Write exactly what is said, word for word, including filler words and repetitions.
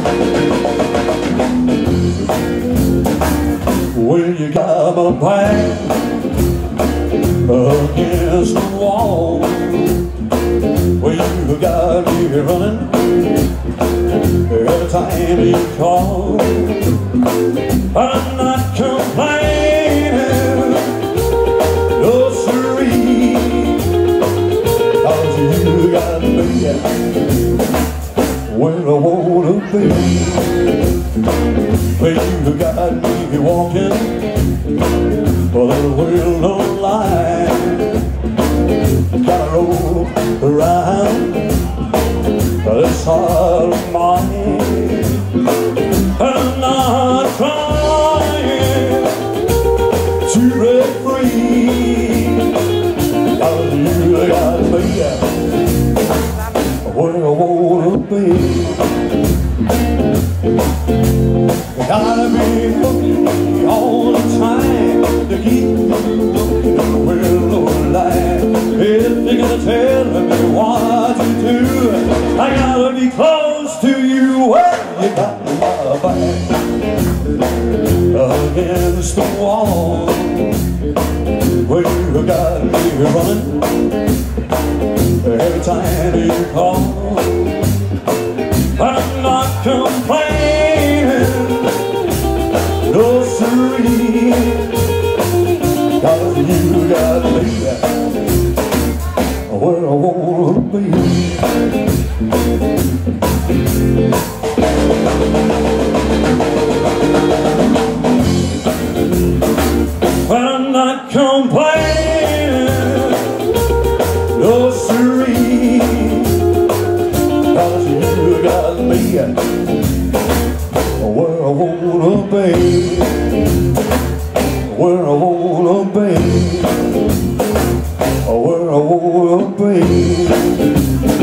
Well, you got my back against the wall. Well, you got me running every time you call. I'm not complaining, no siree, 'cause you got me where I wanna be. Well, you got me walking for the world don't lie. Gotta roll around this heart of mine. I'm not trying to break free, 'cause you got me where I wanna be. Gotta be looking all the time to keep me looking at the world of life. If you're gonna tell me what to do, I gotta be close to you where you got my back against the wall. Where you got me running every time you call. I'm not complaining, no siree, 'cause you got me where I wanna be. I'm not complaining, no siree, 'cause you got me where I wanna be, where I wanna be, where I wanna be.